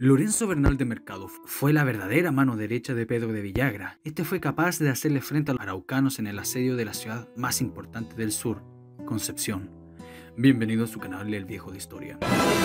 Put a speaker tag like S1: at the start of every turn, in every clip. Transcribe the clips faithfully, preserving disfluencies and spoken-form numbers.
S1: Lorenzo Bernal de Mercado fue la verdadera mano derecha de Pedro de Villagra. Este fue capaz de hacerle frente a los araucanos en el asedio de la ciudad más importante del sur, Concepción. Bienvenido a su canal El Viejo de Historia.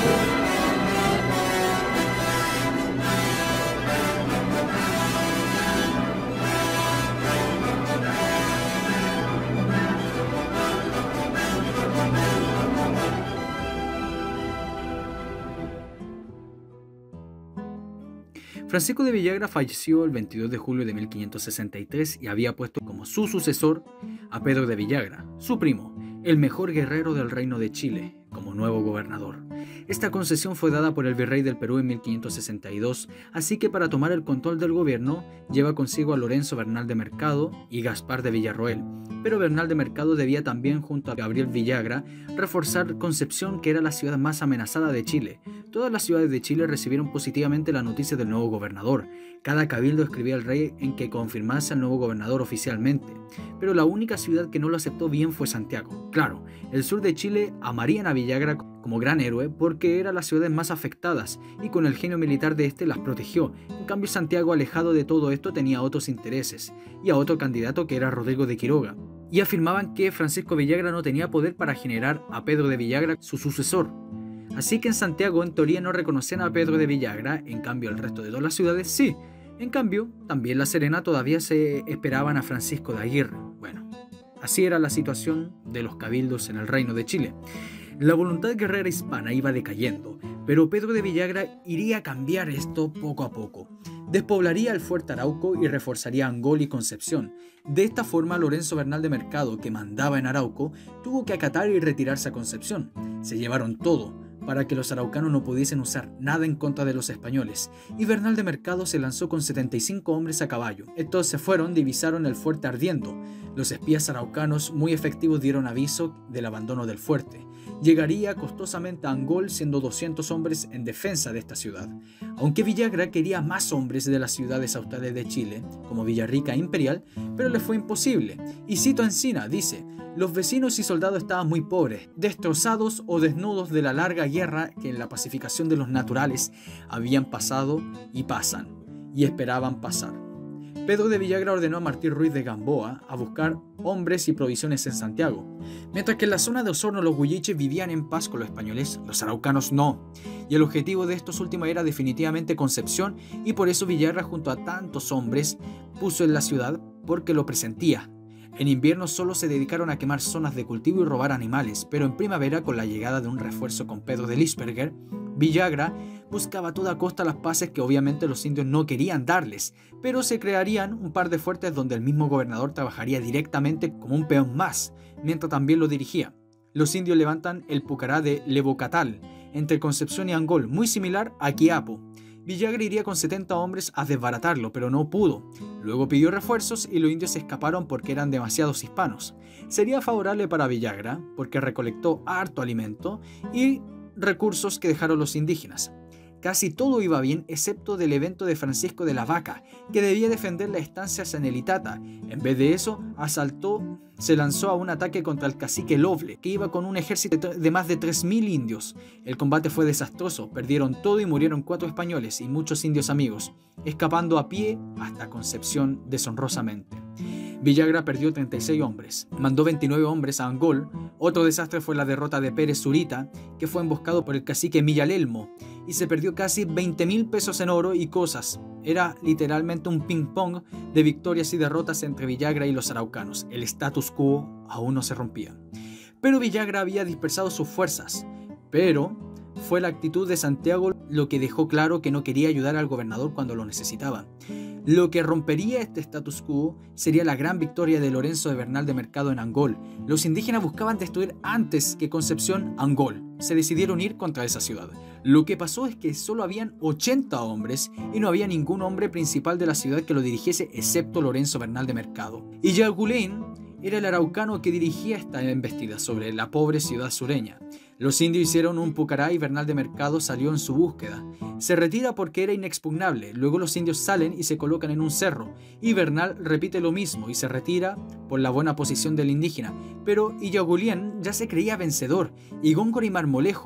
S1: Francisco de Villagra falleció el veintidós de julio de mil quinientos sesenta y tres y había puesto como su sucesor a Pedro de Villagra, su primo, el mejor guerrero del Reino de Chile, como nuevo gobernador. Esta concesión fue dada por el virrey del Perú en mil quinientos sesenta y dos, así que para tomar el control del gobierno lleva consigo a Lorenzo Bernal de Mercado y Gaspar de Villarroel. Pero Bernal de Mercado debía también, junto a Gabriel Villagra, reforzar Concepción, que era la ciudad más amenazada de Chile. Todas las ciudades de Chile recibieron positivamente la noticia del nuevo gobernador. Cada cabildo escribía al rey en que confirmase al nuevo gobernador oficialmente. Pero la única ciudad que no lo aceptó bien fue Santiago. Claro, el sur de Chile amarían a Villagra como gran héroe porque era las ciudades más afectadas y con el genio militar de este las protegió. En cambio, Santiago, alejado de todo esto, tenía otros intereses y a otro candidato que era Rodrigo de Quiroga. Y afirmaban que Francisco Villagra no tenía poder para generar a Pedro de Villagra su sucesor. Así que en Santiago en teoría no reconocían a Pedro de Villagra, en cambio el resto de todas las ciudades sí. En cambio, también La Serena todavía se esperaban a Francisco de Aguirre. Bueno, así era la situación de los cabildos en el Reino de Chile. La voluntad guerrera hispana iba decayendo, pero Pedro de Villagra iría a cambiar esto poco a poco. Despoblaría el fuerte Arauco y reforzaría Angol y Concepción. De esta forma, Lorenzo Bernal de Mercado, que mandaba en Arauco, tuvo que acatar y retirarse a Concepción. Se llevaron todo, para que los araucanos no pudiesen usar nada en contra de los españoles, y Bernal de Mercado se lanzó con setenta y cinco hombres a caballo. Estos se fueron, divisaron el fuerte ardiendo. Los espías araucanos muy efectivos dieron aviso del abandono del fuerte. Llegaría costosamente a Angol, siendo doscientos hombres en defensa de esta ciudad. Aunque Villagra quería más hombres de las ciudades australes de Chile, como Villarrica e Imperial, pero le fue imposible. Y cito a Encina, dice: los vecinos y soldados estaban muy pobres, destrozados o desnudos de la larga guerra que en la pacificación de los naturales habían pasado y pasan, y esperaban pasar. Pedro de Villagra ordenó a Martín Ruiz de Gamboa a buscar hombres y provisiones en Santiago. Mientras que en la zona de Osorno los huilliches vivían en paz con los españoles, los araucanos no. Y el objetivo de estos últimos era definitivamente Concepción, y por eso Villagra, junto a tantos hombres, puso en la ciudad porque lo presentía. En invierno solo se dedicaron a quemar zonas de cultivo y robar animales, pero en primavera, con la llegada de un refuerzo con Pedro de Lichtenberger, Villagra buscaba a toda costa las paces que obviamente los indios no querían darles, pero se crearían un par de fuertes donde el mismo gobernador trabajaría directamente como un peón más, mientras también lo dirigía. Los indios levantan el Pucará de Levocatal, entre Concepción y Angol, muy similar a Quiapo. Villagra iría con setenta hombres a desbaratarlo, pero no pudo. Luego pidió refuerzos y los indios se escaparon porque eran demasiados hispanos. Sería favorable para Villagra porque recolectó harto alimento y recursos que dejaron los indígenas. Casi todo iba bien excepto del evento de Francisco de la Vaca, que debía defender la estancia Sanelitata. En vez de eso, asaltó, se lanzó a un ataque contra el cacique Loble, que iba con un ejército de más de tres mil indios. El combate fue desastroso, perdieron todo y murieron cuatro españoles y muchos indios amigos, escapando a pie hasta Concepción deshonrosamente. Villagra perdió treinta y seis hombres, mandó veintinueve hombres a Angol. Otro desastre fue la derrota de Pérez Zurita, que fue emboscado por el cacique Millalelmo, y se perdió casi veinte mil pesos en oro y cosas. Era literalmente un ping-pong de victorias y derrotas entre Villagra y los araucanos. El status quo aún no se rompía. Pero Villagra había dispersado sus fuerzas, pero fue la actitud de Santiago lo que dejó claro que no quería ayudar al gobernador cuando lo necesitaba. Lo que rompería este status quo sería la gran victoria de Lorenzo de Bernal de Mercado en Angol. Los indígenas buscaban destruir antes que Concepción Angol. Se decidieron ir contra esa ciudad. Lo que pasó es que solo habían ochenta hombres y no había ningún hombre principal de la ciudad que lo dirigiese excepto Lorenzo Bernal de Mercado. Y Yagulén era el araucano que dirigía esta embestida sobre la pobre ciudad sureña. Los indios hicieron un pucará y Bernal de Mercado salió en su búsqueda. Se retira porque era inexpugnable, luego los indios salen y se colocan en un cerro, y Bernal repite lo mismo y se retira por la buena posición del indígena. Pero Illagulien ya se creía vencedor, y Góngora y Marmolejo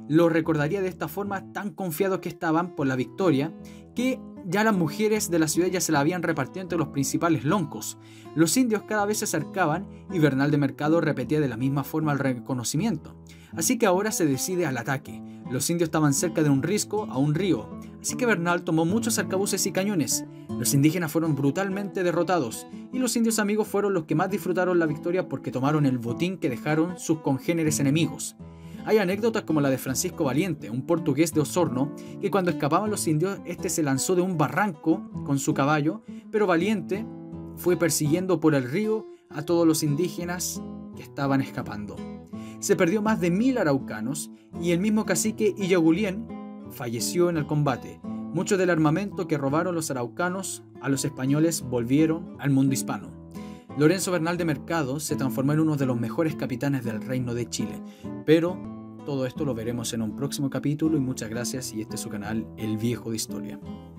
S1: Lo recordaría de esta forma, tan confiados que estaban por la victoria, que ya las mujeres de la ciudad ya se la habían repartido entre los principales loncos. Los indios cada vez se acercaban y Bernal de Mercado repetía de la misma forma el reconocimiento. Así que ahora se decide al ataque. Los indios estaban cerca de un risco, a un río, así que Bernal tomó muchos arcabuces y cañones. Los indígenas fueron brutalmente derrotados y los indios amigos fueron los que más disfrutaron la victoria porque tomaron el botín que dejaron sus congéneres enemigos. Hay anécdotas como la de Francisco Valiente, un portugués de Osorno, que cuando escapaban los indios, este se lanzó de un barranco con su caballo, pero Valiente fue persiguiendo por el río a todos los indígenas que estaban escapando. Se perdió más de mil araucanos y el mismo cacique Illagulien falleció en el combate. Mucho del armamento que robaron los araucanos a los españoles volvieron al mundo hispano. Lorenzo Bernal de Mercado se transformó en uno de los mejores capitanes del Reino de Chile, pero todo esto lo veremos en un próximo capítulo y muchas gracias, y este es su canal El Viejo de Historia.